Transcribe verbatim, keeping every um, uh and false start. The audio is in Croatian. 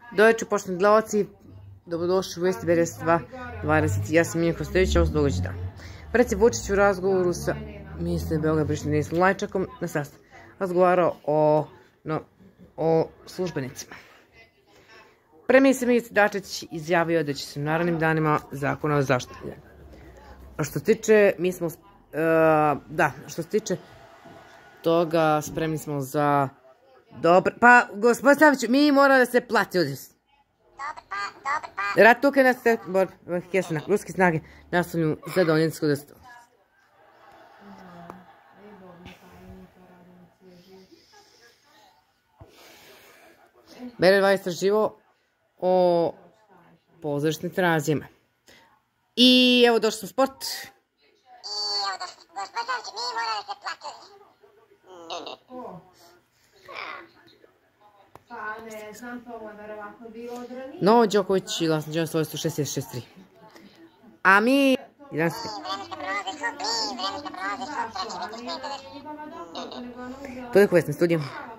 Dojeću poštovni gledalci, dobrodošli u Vesti B deset dva dvadeset. Ja sam Miljenko Stević, ovo se događa dan. Predsjednik Vučić u razgovoru sa ministrom Beograda Prištine Denisom Lajčakom na sastanak razgovarao o, no, o službenicima. Premijer Ivica Dačić izjavio da će se u narednim danima zakona o zaštiti. A što se tiče, mi smo, uh, da, što se tiče toga, spremni smo za dobro, pa gospodin Saviću, mi mora da se plati ovdje. Rat tukaj nas se, Hesena, ruske snage nastavljaju za Donjensku destu. B R dva je istraživao o pozorišnim terazijama. I evo došli smo sport. Pa ne znam, to je verovatno bilo od ranije. Novak Đoković i Lasna Đona svojstvo šest jedan šest tri. A mi... Toliko vesne studije.